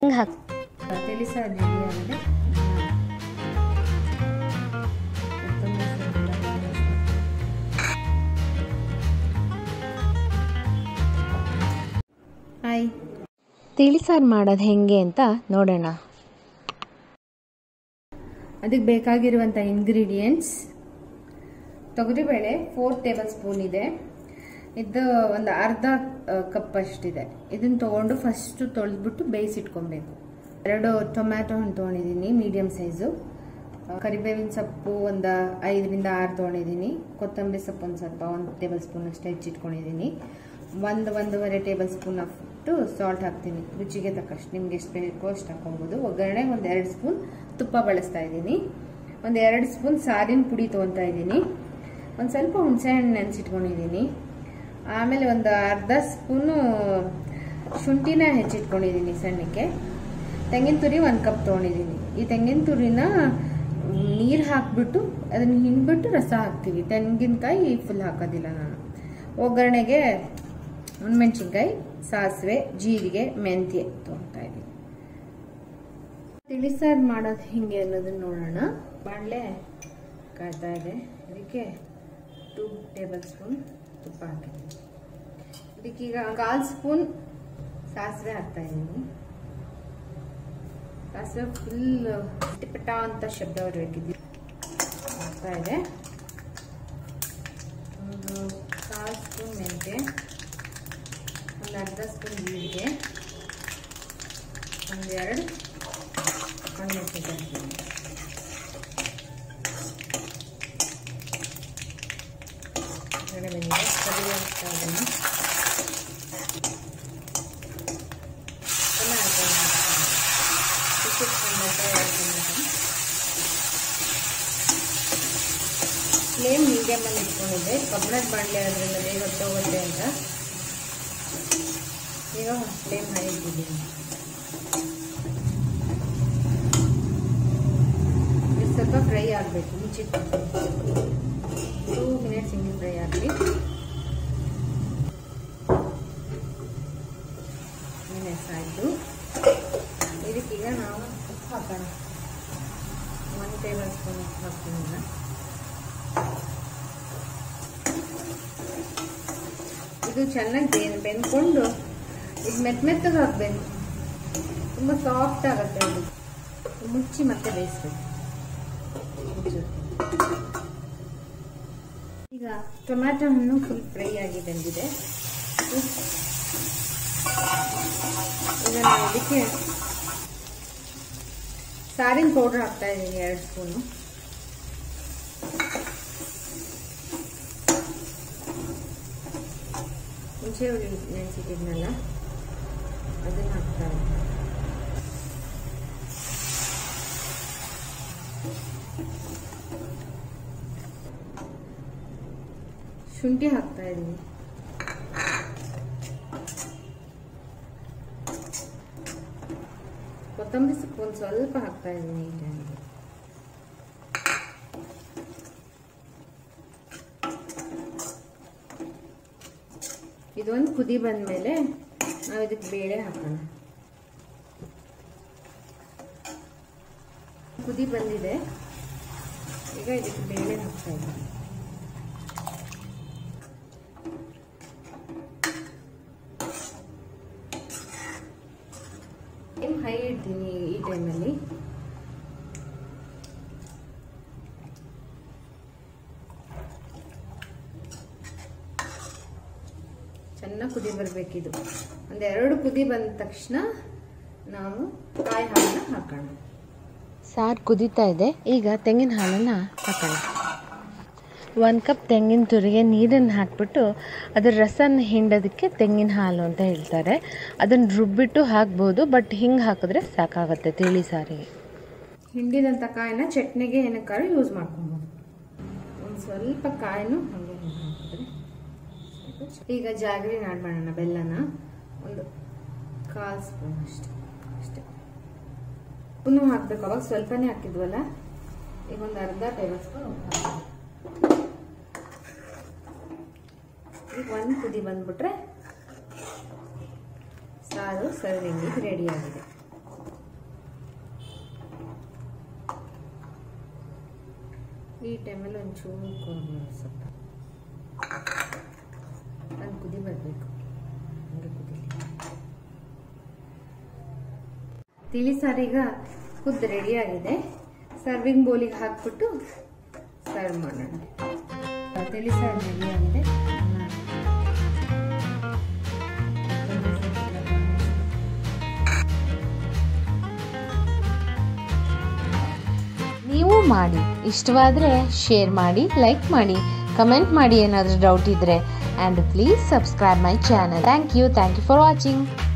ತಿಳಿ ಸಾರು ರೆಡಿ ಆಗಿದೆ. ಹಾಯ್, ತಿಳಿ ಸಾರು ಮಾಡೋದು ಹೆಂಗೆ ಅಂತ ನೋಡೋಣ. ಅದಕ್ಕೆ ಬೇಕಾಗಿರುವಂಥ ಇಂಗ್ರೀಡಿಯೆಂಟ್ಸ್: ತೊಗರಿಬೇಳೆ 4 ಟೇಬಲ್ ಸ್ಪೂನ್ ಇದೆ. ಇದು ಒಂದು ಅರ್ಧ ಕಪ್ ಅಷ್ಟಿದೆ. ಇದನ್ನು ತೊಗೊಂಡು ಫಸ್ಟು ತೊಳೆದ್ಬಿಟ್ಟು ಬೇಯಿಸಿಟ್ಕೊಬೇಕು. 2 ಟೊಮ್ಯಾಟೊ ಹಣ್ಣು ತೊಗೊಂಡಿದ್ದೀನಿ, ಮೀಡಿಯಮ್ ಸೈಜು. ಕರಿಬೇವಿನ ಸೊಪ್ಪು ಒಂದು 5 ರಿಂದ 6 ತೊಗೊಂಡಿದ್ದೀನಿ. ಕೊತ್ತಂಬರಿ ಸೊಪ್ಪು ಒಂದು ಸ್ವಲ್ಪ 1 ಟೇಬಲ್ ಸ್ಪೂನ್ ಅಷ್ಟು ಹೆಚ್ಚಿಟ್ಕೊಂಡಿದ್ದೀನಿ. 1-1.5 ಟೇಬಲ್ ಸ್ಪೂನ್ ಅಷ್ಟು ಸಾಲ್ಟ್ ಹಾಕ್ತೀನಿ, ರುಚಿಗೆ ತಕ್ಕಷ್ಟು. ನಿಮ್ಗೆ ಎಷ್ಟು ಬೇಕೋ ಅಷ್ಟು ಹಾಕೊಬೋದು. ಒಗ್ಗರಣೆಗೆ ಒಂದು 2 ಸ್ಪೂನ್ ತುಪ್ಪ ಬಳಸ್ತಾ ಇದ್ದೀನಿ. ಒಂದು 2 ಸ್ಪೂನ್ ಸಾರಿನ ಪುಡಿ ತೊಗೊತಾ ಇದ್ದೀನಿ. ಒಂದು ಸ್ವಲ್ಪ ಹುಣಸೆಹಣ್ಣು ನೆನೆಸಿಟ್ಕೊಂಡಿದ್ದೀನಿ. ಆಮೇಲೆ ಒಂದು ಅರ್ಧ ಸ್ಪೂನು ಶುಂಠಿನ ಹೆಚ್ಚಿಟ್ಕೊಂಡಿದ್ದೀನಿ ಸಣ್ಣಕ್ಕೆ. ತೆಂಗಿನ ತುರಿ 1 ಕಪ್ ತೊಗೊಂಡಿದ್ದೀನಿ. ಈ ತೆಂಗಿನ ತುರಿನ ನೀರು ಹಾಕ್ಬಿಟ್ಟು ಅದನ್ನು ಹಿಂಡ್ಬಿಟ್ಟು ರಸ ಹಾಕ್ತೀವಿ. ತೆಂಗಿನಕಾಯಿ ಫುಲ್ ಹಾಕೋದಿಲ್ಲ ನಾನು. ಒಗ್ಗರಣೆಗೆ ಒಣಮೆಣಸಿನ್ಕಾಯಿ, ಸಾಸಿವೆ, ಜೀರಿಗೆ, ಮೆಂತ್ಯ ತೊಗೊತಾ ಇದ್ದೀನಿ. ತಿಳಿಸಾರು ಮಾಡೋದು ಹಿಂಗೆ ಅನ್ನೋದನ್ನ ನೋಡೋಣ. ಬಾಣಲೆ ಕಾಯ್ತಾ ಇದೆ. ಅದಕ್ಕೆ 2 ಟೇಬಲ್ ಸ್ಪೂನ್ ತುಪ್ಪ ಹಾಕಿದ್ದೀನಿ. ಇದಕ್ಕೀಗ 1/4 ಸ್ಪೂನ್ ಸಾಸಿವೆ ಹಾಕ್ತಾ ಇದ್ದೀನಿ. ಸಾಸಿವೆ ಫುಲ್ ಟಿಪಟ ಅಂತ ಶಬ್ದ ಬರಬೇಕಿದ್ದು ಹಾಕ್ತಾ ಇದೆ. ಒಂದು 1/4 ಸ್ಪೂನ್ ಮೆಂತ್ಯ, ಒಂದು ಅರ್ಧ ಸ್ಪೂನ್ ಜೀರಿಗೆ, ಒಂದೆರಡು ಒಣಮೆಣಸಿನಕಾಯಿ. ಕರಿಬೇವು ಹಾಕ್ತಾ ಇದ್ದೀನಿ. ಫ್ಲೇಮ್ ಮೀಡಿಯಮಲ್ಲಿ ಇಟ್ಕೊಂಡಿದ್ದೆ. ಕಬ್ಬಣದ ಬಾಣಲೆ ಅದರಿಂದ ಬೇಗ ಹೊತ್ತೋಗುತ್ತೆ ಅಂತ ಈಗ ಫ್ಲೇಮ್ ಹೈ ಇಟ್ಟಿದ್ದೀನಿ. ಇದು ಸ್ವಲ್ಪ ಫ್ರೈ ಆಗಬೇಕು. ಮುಚ್ಚಿಟ್ಟು 2 ಮಿನಿಟ್ಸ್ ಹಿಂಗೆ ಫ್ರೈ ಆಗಲಿ. ಮಿನಿಟ್ಸ್ ಆಯಿತು. ಇದಕ್ಕೀಗ ನಾವು ಉಪ್ಪು ಹಾಕೋಣ. 1 ಟೇಬಲ್ ಸ್ಪೂನ್ ಉಪ್ಪು ಹಾಕ್ತೀನಿ. ಇದು ಚೆನ್ನಾಗಿ ಬೆಂದ್ಕೊಂಡು ಇದು ಮೆತ್ತಗೆ ಹಾಕಬೇಕು. ತುಂಬ ಸಾಫ್ಟ್ ಆಗುತ್ತೆ. ಅದು ಮುಚ್ಚಿ ಮತ್ತೆ ಬೇಯಿಸ್ಬೇಕು. ಈಗ ಟೊಮ್ಯಾಟೊ ಹಣ್ಣು ಫುಲ್ ಫ್ರೈ ಆಗಿ ಬಂದಿದೆ. ಈಗ ನಾನು ಇದಕ್ಕೆ ಸಾರಿನ ಪೌಡರ್ ಹಾಕ್ತಾ ಇದ್ದೀನಿ 2 ಸ್ಪೂನು. ಹುಣಸೆ ಹುಳಿ ನೆನೆಸಿಟ್ಟಿದ್ನಲ್ಲ ಅದನ್ನು ಹಾಕ್ತಾ ಇದ್ದೀನಿ. ಶುಂಠಿ ಹಾಕ್ತಾ ಇದ್ದೀನಿ. ಕೊತ್ತಂಬರಿ ಸೊಪ್ಪು ಒಂದು ಸ್ವಲ್ಪ ಹಾಕ್ತಾ ಇದ್ದೀನಿ. ಈ ಟೈಮಿಗೆ ಇದೊಂದು ಕುದಿ ಬಂದ್ಮೇಲೆ ನಾವು ಇದಕ್ಕೆ ಬೇಳೆ ಹಾಕೋಣ. ಕುದಿ ಬಂದಿದೆ. ಈಗ ಇದಕ್ಕೆ ಬೇಳೆ ಹಾಕ್ತಾ ಇದ್ದೀನಿ. ಹೈ ಇಡ್ತೀನಿ ಈ ಟೈಮಲ್ಲಿ. ಚೆನ್ನಾಗಿ ಕುದಿ ಬರಬೇಕಿದು. ಒಂದು 2 ಕುದಿ ಬಂದ ತಕ್ಷಣ ನಾವು ಕಾಯಿ ಹಾಲನ್ನ ಹಾಕೋಣ. ಸಾರು ಕುದೀತಾ ಇದೆ. ಈಗ ತೆಂಗಿನ ಹಾಲನ್ನು ಹಾಕೋಣ. 1 ಕಪ್ ತೆಂಗಿನ ತುರಿಗೆ ನೀರನ್ನು ಹಾಕ್ಬಿಟ್ಟು ಅದರ ರಸನ ಹಿಂಡೋದಕ್ಕೆ ತೆಂಗಿನ ಹಾಲು ಅಂತ ಹೇಳ್ತಾರೆ. ಅದನ್ನು ರುಬ್ಬಿಟ್ಟು ಹಾಕ್ಬೋದು, ಬಟ್ ಹಿಂಗೆ ಹಾಕಿದ್ರೆ ಸಾಕಾಗುತ್ತೆ ತಿಳಿ ಸಾರಿಗೆ. ಹಿಂಡಿದಂಥ ಕಾಯಿನ ಚಟ್ನಿಗೆ ಏನಕ್ಕಾದ್ರೂ ಯೂಸ್ ಮಾಡ್ಕೊಬೋದು. ಒಂದು ಸ್ವಲ್ಪ ಕಾಯಿನೂ ಹಾಗೆ ಹಾಕಿದ್ರೆ. ಈಗ ಜಾಗರಿನ ಆಡ್ ಮಾಡೋಣ. ಬೆಲ್ಲನ ಒಂದು 1/4 ಸ್ಪೂನ್ ಅಷ್ಟೇ. ಉಪ್ಪನ್ನು ಹಾಕ್ಬೇಕು. ಅವಾಗ ಸ್ವಲ್ಪನೇ ಹಾಕಿದ್ವಲ್ಲ. ಈಗ ಒಂದು ಅರ್ಧ ಟೇಬಲ್ ಸ್ಪೂನ್ ಉಪ್ಪು ಹಾಕಿ. ಈಗ 1 ಕುದಿ ಬಂದ್ಬಿಟ್ರೆ ಸಾರು ಸರ್ವಿಂಗಿಗೆ ರೆಡಿ ಆಗಿದೆ. ಈ ಟೈಮಲ್ಲಿ ಒಂಚೂರು ಸ್ವಲ್ಪ ಒಂದು ಕುದಿ ಬರಬೇಕು. ಹಂಗೆ ಕುದಿಲಿ. ತಿಳಿ ಸಾರೀಗ ಕುದ್ದು ರೆಡಿ ಆಗಿದೆ. ಸರ್ವಿಂಗ್ ಬೌಲಿಗೆ ಹಾಕ್ಬಿಟ್ಟು ಸರ್ವ್ ಮಾಡೋಣ. ತಿಳಿ ಸಾರು ರೆಡಿ ಆಗಿದೆ. ನೀವು ಮಾಡಿ, ಇಷ್ಟವಾದರೆ ಶೇರ್ ಮಾಡಿ, ಲೈಕ್ ಮಾಡಿ, ಕಮೆಂಟ್ ಮಾಡಿ ಏನಾದರೂ ಡೌಟ್ ಇದ್ದರೆ. And please subscribe my channel. Thank you for watching.